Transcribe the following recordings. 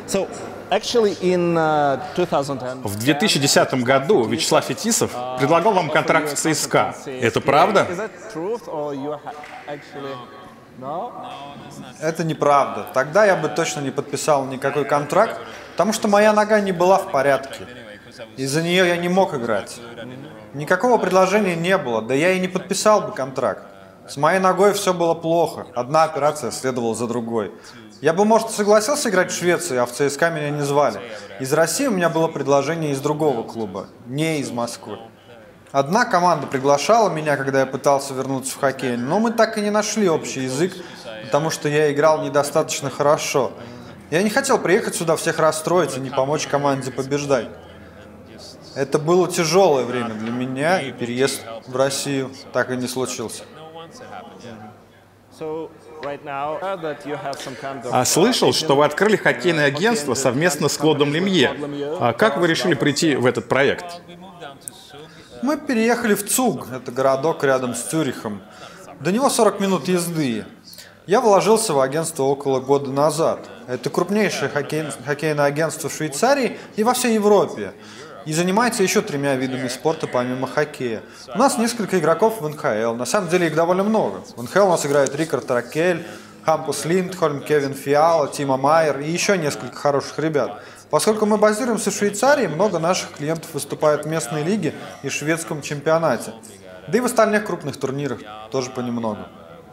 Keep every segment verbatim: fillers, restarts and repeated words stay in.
В две тысячи десятом году Вячеслав Фетисов предлагал вам контракт в ЦСКА. Это правда? Это неправда. Тогда я бы точно не подписал никакой контракт, потому что моя нога не была в порядке. Из-за нее я не мог играть. Никакого предложения не было, да я и не подписал бы контракт. С моей ногой все было плохо. Одна операция следовала за другой. Я бы, может, согласился играть в Швеции, а в ЦСКА меня не звали. Из России у меня было предложение из другого клуба, не из Москвы. Одна команда приглашала меня, когда я пытался вернуться в хоккей, но мы так и не нашли общий язык, потому что я играл недостаточно хорошо. Я не хотел приехать сюда всех расстроить и не помочь команде побеждать. Это было тяжелое время для меня, и переезд в Россию так и не случился. А слышал, что вы открыли хоккейное агентство совместно с Клодом Лемье. А как вы решили прийти в этот проект? Мы переехали в Цуг, это городок рядом с Цюрихом. До него сорок минут езды. Я вложился в агентство около года назад. Это крупнейшее хоккей... хоккейное агентство в Швейцарии и во всей Европе. И занимается еще тремя видами спорта помимо хоккея. У нас несколько игроков в эн ха эл. На самом деле их довольно много. В эн ха эл у нас играет Рикард Ракель, Хампус Линдхольм, Кевин Фиала, Тима Майер и еще несколько хороших ребят. Поскольку мы базируемся в Швейцарии, много наших клиентов выступают в местной лиге и шведском чемпионате. Да и в остальных крупных турнирах тоже понемногу.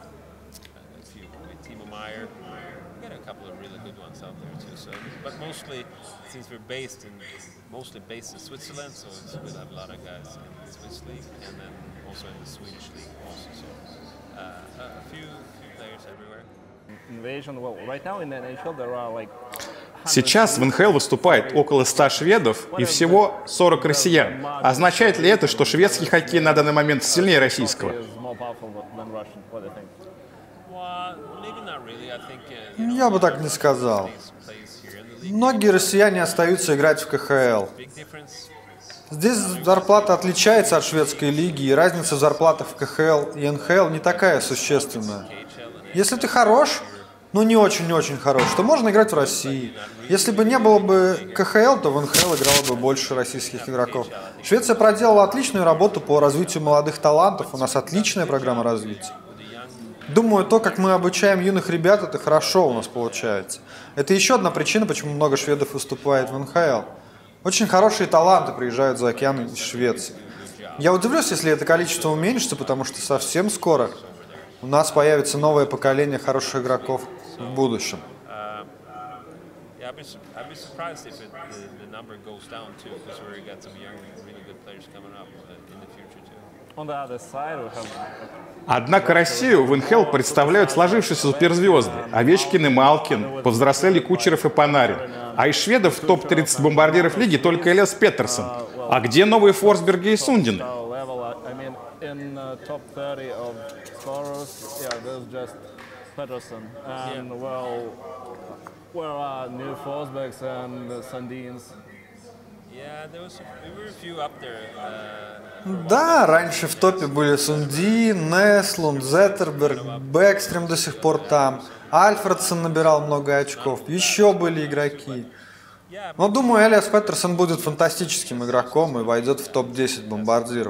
Mostly based in Switzerland, so it's, we'll have a lot of guys in the Swiss league and then also in the Swedish league also. So uh, a few, few players everywhere. Сейчас в эн ха эл выступает около ста шведов и всего сорок россиян. Означает ли это, что шведский хоккей на данный момент сильнее российского? Я бы так не сказал. Многие россияне остаются играть в ка ха эл. Здесь зарплата отличается от шведской лиги, и разница в зарплатах в ка ха эл и эн ха эл не такая существенная. Если ты хорош, но не очень-очень хорош, то можно играть в России. Если бы не было бы ка ха эл, то в эн ха эл играло бы больше российских игроков. Швеция проделала отличную работу по развитию молодых талантов, у нас отличная программа развития. Думаю, то, как мы обучаем юных ребят, это хорошо у нас получается. Это еще одна причина, почему много шведов выступает в эн ха эл. Очень хорошие таланты приезжают за океан из Швеции. Я удивлюсь, если это количество уменьшится, потому что совсем скоро у нас появится новое поколение хороших игроков в будущем. Однако Россию в эн ха эл представляют сложившиеся суперзвезды. Овечкин и Малкин, повзрослели Кучеров и Панарин. А из шведов в топ тридцать бомбардиров лиги только Элиас Петерсон. А где новые Форсберги и Сундины? Да, раньше в топе были Сундин, Неслунд, Зеттерберг, Бэкстрем до сих пор там. Альфредсон набирал много очков, еще были игроки. Но думаю, Элиас Петерсон будет фантастическим игроком и войдет в топ десять бомбардиров.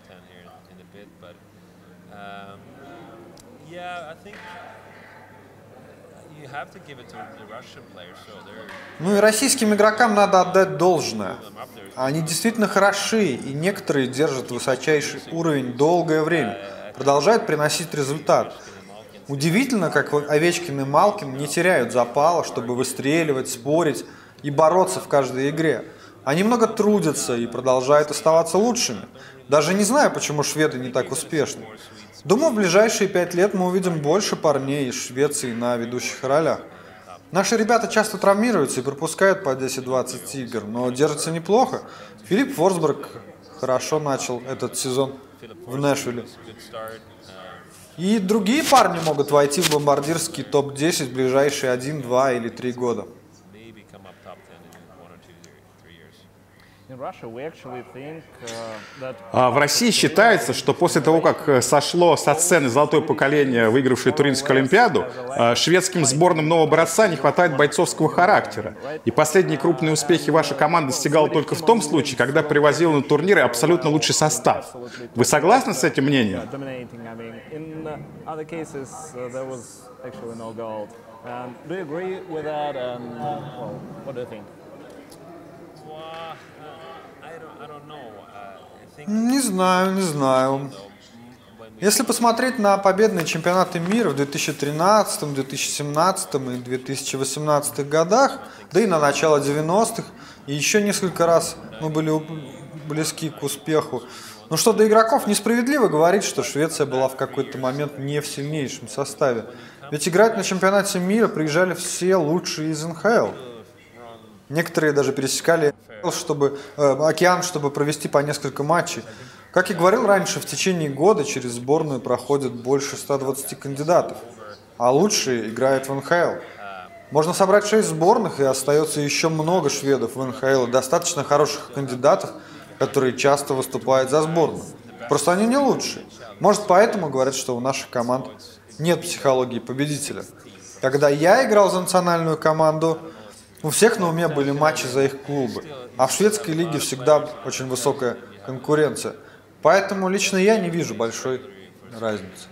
Ну и российским игрокам надо отдать должное. Они действительно хороши, и некоторые держат высочайший уровень долгое время, продолжают приносить результат. Удивительно, как Овечкин и Малкин не теряют запала, чтобы выстреливать, спорить и бороться в каждой игре. Они много трудятся и продолжают оставаться лучшими. Даже не знаю, почему шведы не так успешны. Думаю, в ближайшие пять лет мы увидим больше парней из Швеции на ведущих ролях. Наши ребята часто травмируются и пропускают по десять-двадцать игр, но держатся неплохо. Филипп Форсберг хорошо начал этот сезон в Нэшвилле. И другие парни могут войти в бомбардирский топ десять в ближайшие один, два или три года. А в России считается, что после того, как сошло со сцены золотое поколение, выигравшее Туринскую Олимпиаду, шведским сборным нового образца не хватает бойцовского характера. И последние крупные успехи вашей команды достигала только в том случае, когда привозила на турниры абсолютно лучший состав. Вы согласны с этим мнением? Не знаю, не знаю. Если посмотреть на победные чемпионаты мира в две тысячи тринадцатом, две тысячи семнадцатом и две тысячи восемнадцатом годах, да и на начало девяностых, и еще несколько раз мы были близки к успеху. Но что до игроков, несправедливо говорить, что Швеция была в какой-то момент не в сильнейшем составе. Ведь играть на чемпионате мира приезжали все лучшие из эн ха эл. Некоторые даже пересекали чтобы, э, океан, чтобы провести по несколько матчей. Как и говорил раньше, в течение года через сборную проходит больше ста двадцати кандидатов, а лучшие играют в эн ха эл. Можно собрать шесть сборных, и остается еще много шведов в эн ха эл, и достаточно хороших кандидатов, которые часто выступают за сборную. Просто они не лучшие. Может, поэтому говорят, что у наших команд нет психологии победителя. Когда я играл за национальную команду, у всех на уме были матчи за их клубы. А в шведской лиге всегда очень высокая конкуренция. Поэтому лично я не вижу большой разницы.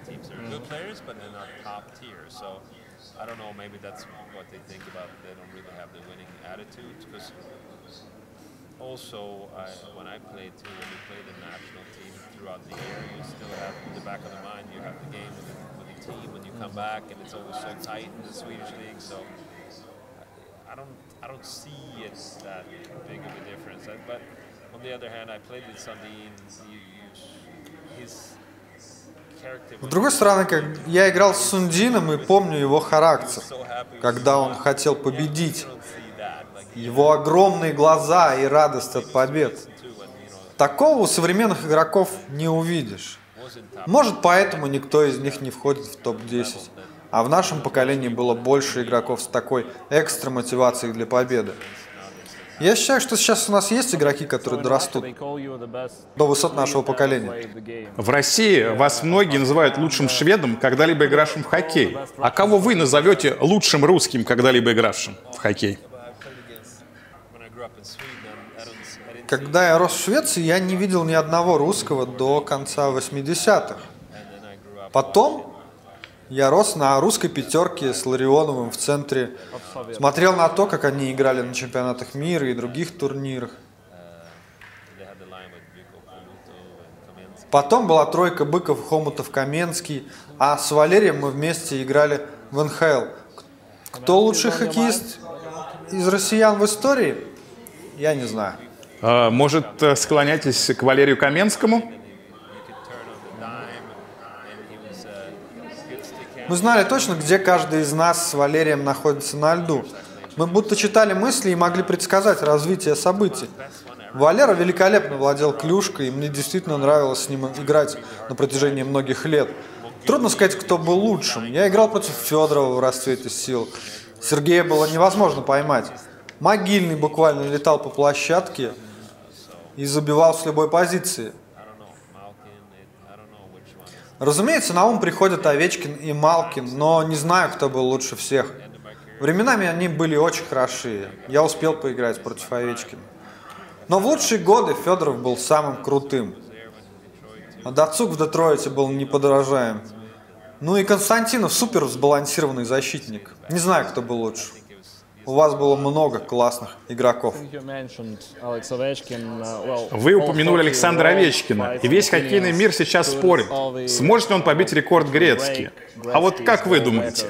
Also, I, when I played too, when you play the national team throughout the year, you still have in the back of the mind, you have the game with the, with the team when you come back, and it's always so tight in the Swedish league. So I don't, I don't see it that big of a difference. But on the other hand, I played with Sundin. His character. С другой стороны, как я играл с Сундином и помню его характер, когда он хотел победить. Его огромные глаза и радость от побед. Такого у современных игроков не увидишь. Может, поэтому никто из них не входит в топ десять. А в нашем поколении было больше игроков с такой экстра мотивацией для победы. Я считаю, что сейчас у нас есть игроки, которые дорастут до высот нашего поколения. В России вас многие называют лучшим шведом, когда-либо игравшим в хоккей. А кого вы назовете лучшим русским, когда-либо игравшим в хоккей? Когда я рос в Швеции, я не видел ни одного русского до конца восьмидесятых. Потом я рос на русской пятерке с Ларионовым в центре. Смотрел на то, как они играли на чемпионатах мира и других турнирах. Потом была тройка Быков, Хомутов, Каменский. А с Валерием мы вместе играли в эн ха эл. Кто лучший хоккеист из россиян в истории? Я не знаю. А, может, склоняйтесь к Валерию Каменскому? Мы знали точно, где каждый из нас с Валерием находится на льду. Мы будто читали мысли и могли предсказать развитие событий. Валера великолепно владел клюшкой, и мне действительно нравилось с ним играть на протяжении многих лет. Трудно сказать, кто был лучшим. Я играл против Федорова в расцвете сил. Сергея было невозможно поймать. Могильный буквально летал по площадке и забивал с любой позиции. Разумеется, на ум приходят Овечкин и Малкин, но не знаю, кто был лучше всех. Временами они были очень хороши. Я успел поиграть против Овечкина. Но в лучшие годы Федоров был самым крутым. А Дацук в Детройте был неподражаем. Ну и Константинов супер сбалансированный защитник. Не знаю, кто был лучше. У вас было много классных игроков. Вы упомянули Александра Овечкина, и весь хоккейный мир сейчас спорит, сможет ли он побить рекорд Грецки. А вот как вы думаете?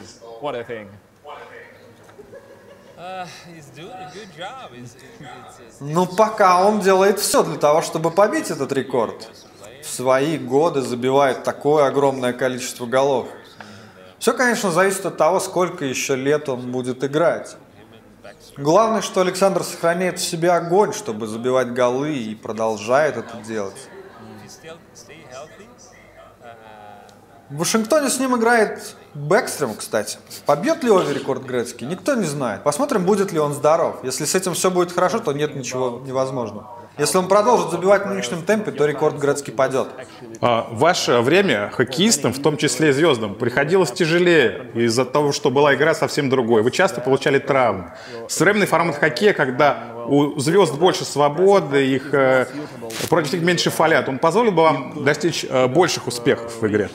Ну, пока он делает все для того, чтобы побить этот рекорд. В свои годы забивает такое огромное количество голов. Все, конечно, зависит от того, сколько еще лет он будет играть. Главное, что Александр сохраняет в себе огонь, чтобы забивать голы, и продолжает это делать. В Вашингтоне с ним играет Бэкстром, кстати. Побьет ли его рекорд Грецки, никто не знает. Посмотрим, будет ли он здоров. Если с этим все будет хорошо, то нет ничего невозможного. Если он продолжит забивать в нынешнем темпе, то рекорд Грецки падет. А, в ваше время хоккеистам, в том числе звездам, приходилось тяжелее из-за того, что была игра совсем другой. Вы часто получали травмы. Современный формат хоккея, когда у звезд больше свободы, их, э, против них меньше фалят, он позволил бы вам достичь э, больших успехов в игре?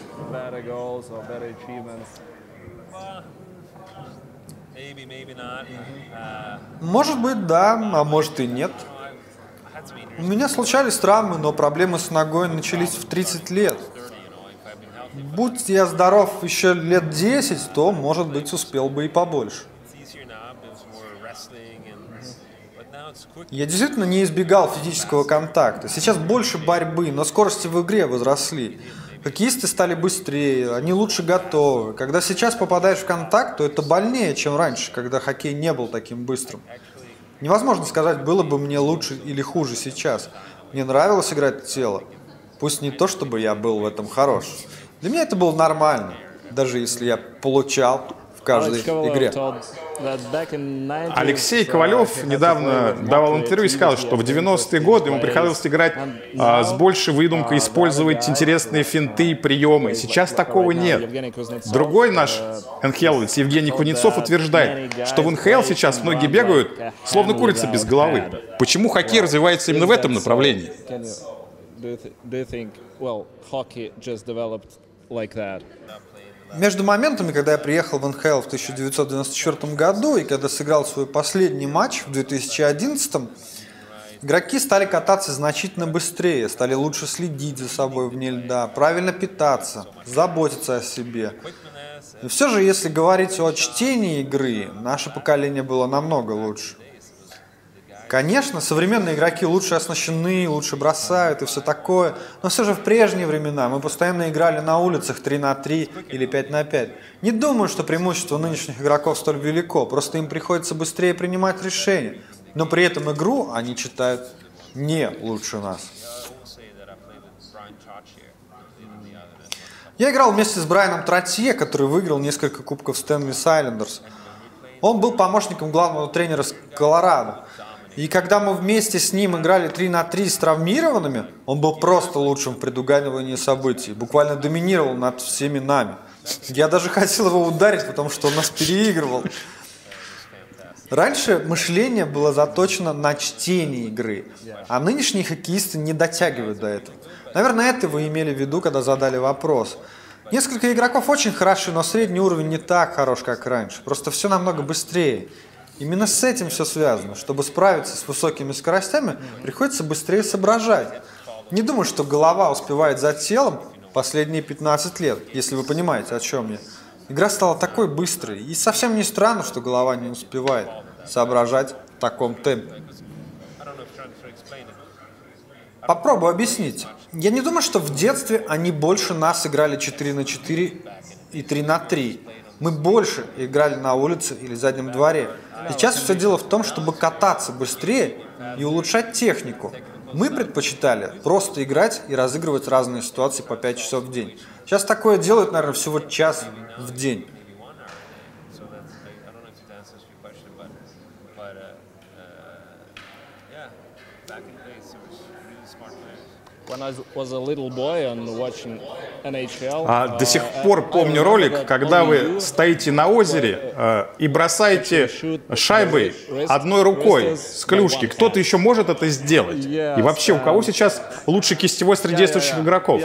Может быть, да, а может и нет. У меня случались травмы, но проблемы с ногой начались в тридцать лет. Будь я здоров еще лет десять, то, может быть, успел бы и побольше. Я действительно не избегал физического контакта. Сейчас больше борьбы, но скорости в игре возросли. Хоккеисты стали быстрее, они лучше готовы. Когда сейчас попадаешь в контакт, то это больнее, чем раньше, когда хоккей не был таким быстрым. Невозможно сказать, было бы мне лучше или хуже сейчас. Мне нравилось играть в тело. Пусть не то, чтобы я был в этом хорош. Для меня это было нормально, даже если я получал в каждой игре. Алексей Ковалев недавно давал интервью и сказал, что в девяностые годы ему приходилось играть а, с большей выдумкой, использовать интересные финты и приемы. Сейчас такого нет. Другой наш эн эйч эл-овец Евгений Кузнецов утверждает, что в эн эйч эл сейчас многие бегают, словно курица без головы. Почему хоккей развивается именно в этом направлении? Между моментами, когда я приехал в эн эйч эл в тысяча девятьсот девяносто четвёртом году и когда сыграл свой последний матч в две тысячи одиннадцатом, игроки стали кататься значительно быстрее, стали лучше следить за собой вне льда, правильно питаться, заботиться о себе. И все же, если говорить о чтении игры, наше поколение было намного лучше. Конечно, современные игроки лучше оснащены, лучше бросают и все такое, но все же в прежние времена мы постоянно играли на улицах три на три или пять на пять. Не думаю, что преимущество нынешних игроков столь велико, просто им приходится быстрее принимать решения, но при этом игру они читают не лучше нас. Я играл вместе с Брайаном Тротье, который выиграл несколько кубков Стэнли Сайлендерс. Он был помощником главного тренера с Колорадо. И когда мы вместе с ним играли три на три с травмированными, он был просто лучшим в предугадывании событий, буквально доминировал над всеми нами. Я даже хотел его ударить, потому что он нас переигрывал. Раньше мышление было заточено на чтение игры, а нынешние хоккеисты не дотягивают до этого. Наверное, это вы имели в виду, когда задали вопрос. Несколько игроков очень хороши, но средний уровень не так хорош, как раньше. Просто все намного быстрее. Именно с этим все связано. Чтобы справиться с высокими скоростями, приходится быстрее соображать. Не думаю, что голова успевает за телом последние пятнадцать лет, если вы понимаете, о чем я. Игра стала такой быстрой, и совсем не странно, что голова не успевает соображать в таком темпе. Попробую объяснить. Я не думаю, что в детстве они больше нас играли четыре на четыре и три на три. Мы больше играли на улице или заднем дворе. Сейчас все дело в том, чтобы кататься быстрее и улучшать технику. Мы предпочитали просто играть и разыгрывать разные ситуации по пять часов в день. Сейчас такое делают, наверное, всего час в день. А до сих пор помню ролик, когда вы стоите на озере э, и бросаете шайбой одной рукой с клюшки. Кто-то еще может это сделать? И вообще, у кого сейчас лучший кистевой среди действующих игроков?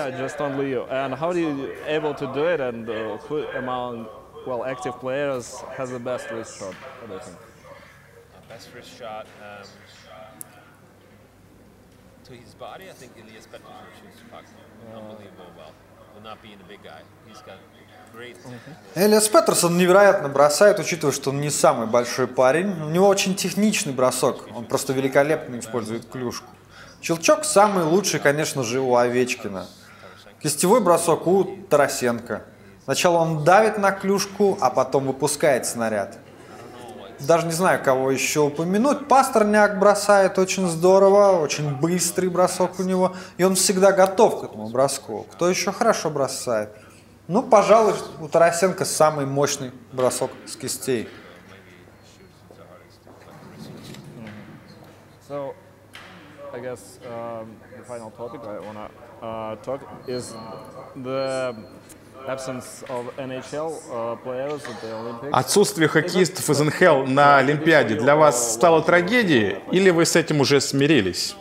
To his body, I think Elias Pettersson shoots the puck unbelievable well. Will not being a big guy. He's got great. Элиас Петерсон невероятно бросает, учитывая, что он не самый большой парень. У него очень техничный бросок. Он просто великолепно использует клюшку. Щелчок самый лучший, конечно же, у Овечкина. Кистевой бросок у Тарасенко. Сначала он давит на клюшку, а потом выпускает снаряд. Даже не знаю, кого еще упомянуть. Пастерняк бросает очень здорово, очень быстрый бросок у него. И он всегда готов к этому броску. Кто еще хорошо бросает? Ну, пожалуй, у Тарасенко самый мощный бросок с кистей. So, I guess um, the final topic I want to uh, talk is the absence of N H L uh, players at the Olympics. Отсутствие хоккеистов из эн эйч эл на Олимпиаде для вас стало трагедией, или вы с этим уже смирились?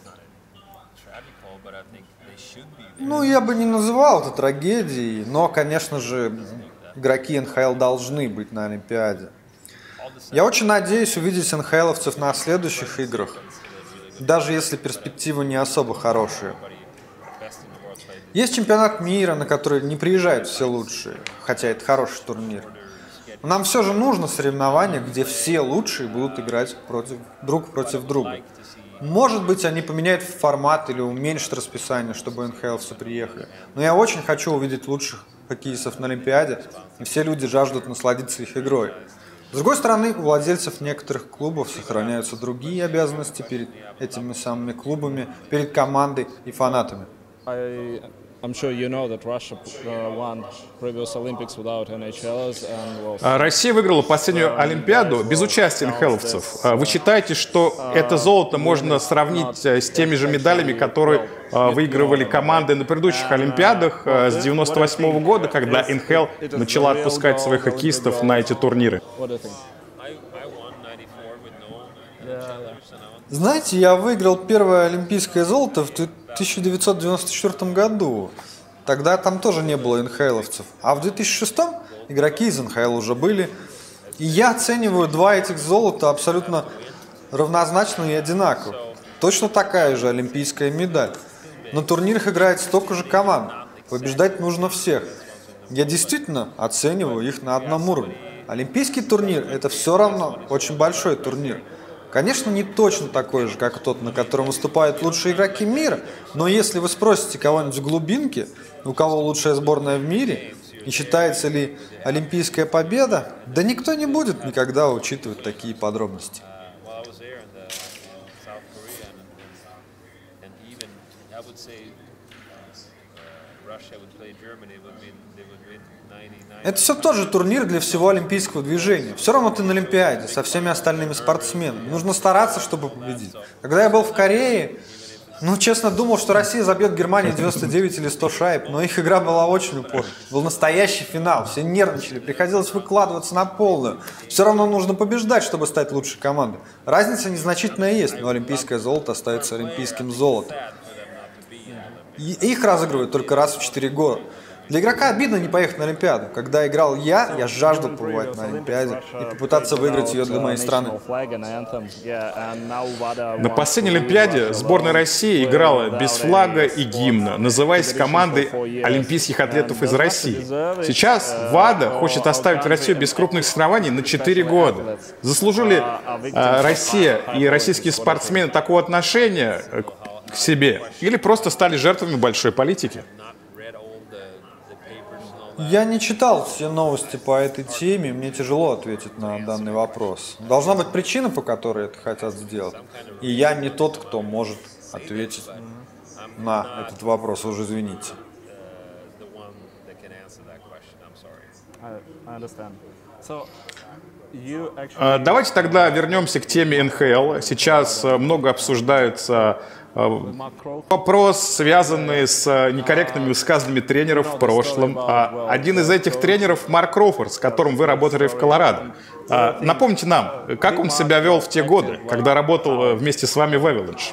Ну, я бы не называл это трагедией, но, конечно же, игроки эн эйч эл должны быть на Олимпиаде. Я очень надеюсь увидеть эн эйч эловцев на следующих играх, даже если перспективы не особо хорошие. Есть чемпионат мира, на который не приезжают все лучшие, хотя это хороший турнир. Но нам все же нужно соревнования, где все лучшие будут играть против, друг против друга. Может быть, они поменяют формат или уменьшат расписание, чтобы эн эйч эловцы приехали. Но я очень хочу увидеть лучших хоккеистов на Олимпиаде, и все люди жаждут насладиться их игрой. С другой стороны, у владельцев некоторых клубов сохраняются другие обязанности перед этими самыми клубами, перед командой и фанатами. I, I'm sure you know that Russia uh, won previous Olympics without Н Эйч Эл'ers and was... Россия выиграла последнюю Олимпиаду без участия эн эйч эловцев. Вы считаете, что это золото можно сравнить с теми же медалями, которые выигрывали команды на предыдущих Олимпиадах с девяносто восьмого года, когда эн эйч эл начала отпускать своих хоккеистов на эти турниры? Знаете, я выиграл первое олимпийское золото в тысяча девятьсот девяносто четвёртом году. Тогда там тоже не было эн эйч эловцев. А в две тысячи шестом игроки из эн эйч эл уже были. И я оцениваю два этих золота абсолютно равнозначно и одинаково. Точно такая же олимпийская медаль. На турнирах играет столько же команд. Побеждать нужно всех. Я действительно оцениваю их на одном уровне. Олимпийский турнир – это все равно очень большой турнир. Конечно, не точно такой же, как тот, на котором выступают лучшие игроки мира, но если вы спросите кого-нибудь в глубинке, у кого лучшая сборная в мире, и считается ли олимпийская победа, да никто не будет никогда учитывать такие подробности. Это все тоже турнир для всего олимпийского движения. Все равно ты на Олимпиаде со всеми остальными спортсменами. Нужно стараться, чтобы победить. Когда я был в Корее, ну, честно, думал, что Россия забьет Германию девяносто девять или сто шайб, но их игра была очень упорной. Был настоящий финал, все нервничали, приходилось выкладываться на полную. Все равно нужно побеждать, чтобы стать лучшей командой. Разница незначительная есть, но олимпийское золото остается олимпийским золотом. И их разыгрывают только раз в четыре года. Для игрока обидно не поехать на Олимпиаду. Когда играл я, я жаждал побывать на Олимпиаде и попытаться выиграть ее для моей страны. На последней Олимпиаде сборная России играла без флага и гимна, называясь командой олимпийских атлетов из России. Сейчас ВАДА хочет оставить Россию без крупных соревнований на четыре года. Заслужили э, Россия и российские спортсмены такого отношения к себе или просто стали жертвами большой политики? Я не читал все новости по этой теме, мне тяжело ответить на данный вопрос. Должна быть причина, по которой это хотят сделать. И я не тот, кто может ответить на этот вопрос, уже извините. Давайте тогда вернемся к теме эн эйч эл. Сейчас много обсуждается вопрос, связанный с некорректными высказываниями тренеров в прошлом. Один из этих тренеров — Марк Кроуфорд, с которым вы работали в Колорадо. Напомните нам, как он себя вел в те годы, когда работал вместе с вами в Avalanche?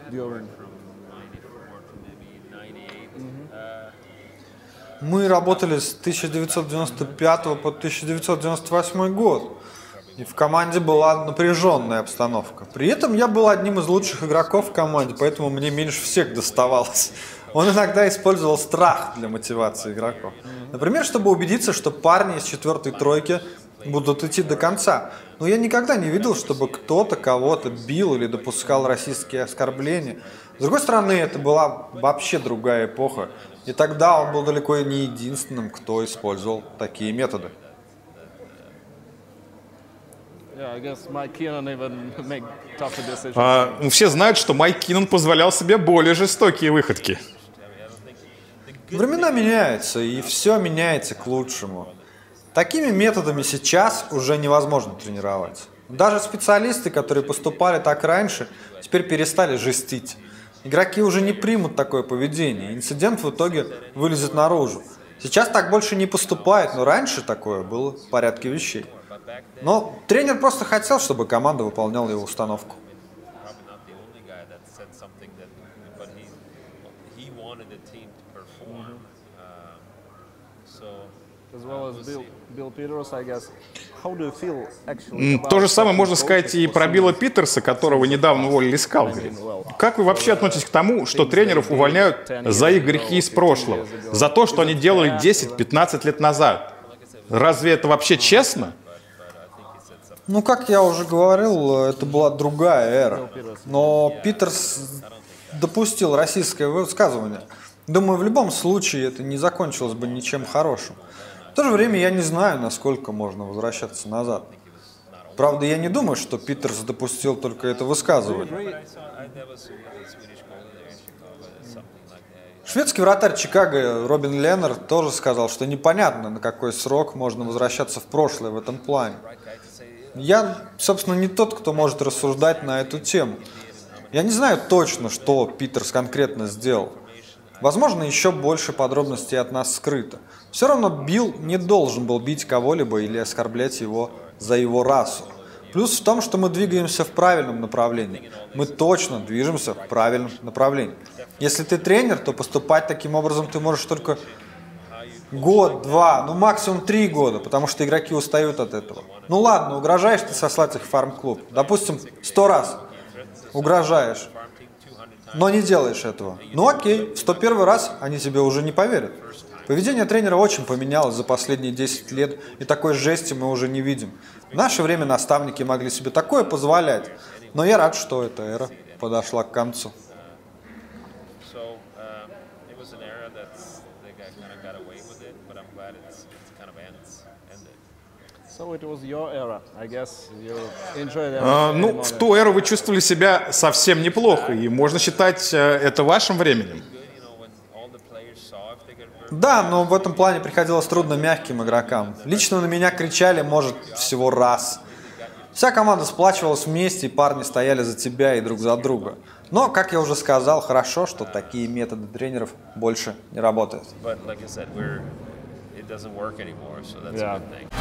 Мы работали с тысяча девятьсот девяносто пятого по тысяча девятьсот девяносто восьмой год. И в команде была напряженная обстановка. При этом я был одним из лучших игроков в команде, поэтому мне меньше всех доставалось. Он иногда использовал страх для мотивации игроков. Например, чтобы убедиться, что парни из четвертой тройки будут идти до конца. Но я никогда не видел, чтобы кто-то кого-то бил или допускал расистские оскорбления. С другой стороны, это была вообще другая эпоха. И тогда он был далеко не единственным, кто использовал такие методы. А, все знают, что Майк Киннон позволял себе более жестокие выходки. Времена меняются, и все меняется к лучшему. Такими методами сейчас уже невозможно тренировать. Даже специалисты, которые поступали так раньше, теперь перестали жестить. Игроки уже не примут такое поведение, инцидент в итоге вылезет наружу. Сейчас так больше не поступает, но раньше такое было в порядке вещей. Но тренер просто хотел, чтобы команда выполняла его установку. То же самое можно сказать и про Билла Питерса, которого недавно уволили из Калгари. Как вы вообще относитесь к тому, что тренеров увольняют за их грехи из прошлого, за то, что они делали десять-пятнадцать лет назад? Разве это вообще честно? Ну, как я уже говорил, это была другая эра. Но Питерс допустил российское высказывание. Думаю, в любом случае это не закончилось бы ничем хорошим. В то же время я не знаю, насколько можно возвращаться назад. Правда, я не думаю, что Питерс допустил только это высказывание. Шведский вратарь Чикаго Робин Леннер тоже сказал, что непонятно, на какой срок можно возвращаться в прошлое в этом плане. Я, собственно, не тот, кто может рассуждать на эту тему. Я не знаю точно, что Питерс конкретно сделал. Возможно, еще больше подробностей от нас скрыто. Все равно Билл не должен был бить кого-либо или оскорблять его за его расу. Плюс в том, что мы двигаемся в правильном направлении. Мы точно движемся в правильном направлении. Если ты тренер, то поступать таким образом ты можешь только год, два, ну максимум три года, потому что игроки устают от этого. Ну ладно, угрожаешь ты сослать их в фарм-клуб. Допустим, сто раз угрожаешь, но не делаешь этого. Ну окей, в сто первый раз они тебе уже не поверят. Поведение тренера очень поменялось за последние десять лет, и такой жести мы уже не видим. В наше время наставники могли себе такое позволять, но я рад, что эта эра подошла к концу. А, ну, в ту эру вы чувствовали себя совсем неплохо, и можно считать это вашим временем. Да, но в этом плане приходилось трудно мягким игрокам. Лично на меня кричали, может, всего раз. Вся команда сплачивалась вместе, и парни стояли за тебя и друг за друга. Но, как я уже сказал, хорошо, что такие методы тренеров больше не работают. But like I said, we're, it doesn't work anymore, so that's a good thing.